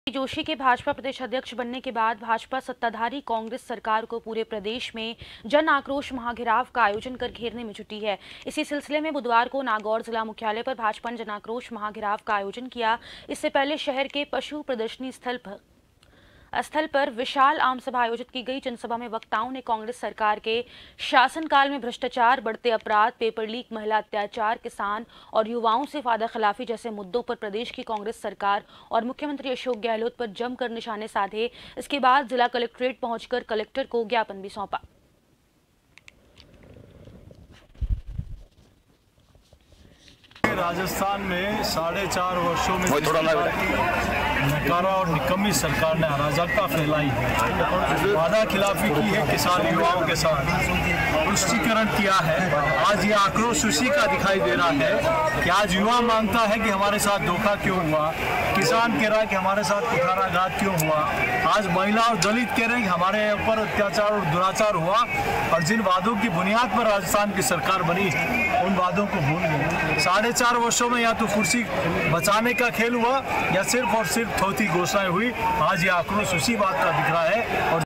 जोशी के भाजपा प्रदेश अध्यक्ष बनने के बाद भाजपा सत्ताधारी कांग्रेस सरकार को पूरे प्रदेश में जन आक्रोश महाघेराव का आयोजन कर घेरने में जुटी है। इसी सिलसिले में बुधवार को नागौर जिला मुख्यालय पर भाजपा ने जन आक्रोश महाघेराव का आयोजन किया। इससे पहले शहर के पशु प्रदर्शनी स्थल पर विशाल आम सभा आयोजित की गई। जनसभा में वक्ताओं ने कांग्रेस सरकार के शासनकाल में भ्रष्टाचार, बढ़ते अपराध, पेपर लीक, महिला अत्याचार, किसान और युवाओं से वादा खिलाफी जैसे मुद्दों पर प्रदेश की कांग्रेस सरकार और मुख्यमंत्री अशोक गहलोत पर जमकर निशाने साधे। इसके बाद जिला कलेक्ट्रेट पहुंचकर कलेक्टर को ज्ञापन भी सौंपा। राजस्थान में 4.5 वर्षों में नकारा और निकम्मी सरकार ने अराजकता फैलाई है, वादा खिलाफी की है, किसान युवाओं के साथ तुष्टीकरण किया है। आज ये आक्रोश उसी का दिखाई दे रहा है कि आज युवा मांगता है कि हमारे साथ धोखा क्यों हुआ, किसान कह रहा है कि हमारे साथ कुठाराघात क्यों हुआ, आज महिला और दलित कह रहे हैं कि हमारे ऊपर अत्याचार और दुराचार हुआ। और जिन वादों की बुनियाद पर राजस्थान की सरकार बनी है उन वादों को भूल गए। 4.5 वर्षों में या तो कुर्सी बचाने का खेल हुआ या सिर्फ और सिर्फ थोथी घोषणाएं हुई। आज ये आक्रोश उसी बात का दिख रहा है। और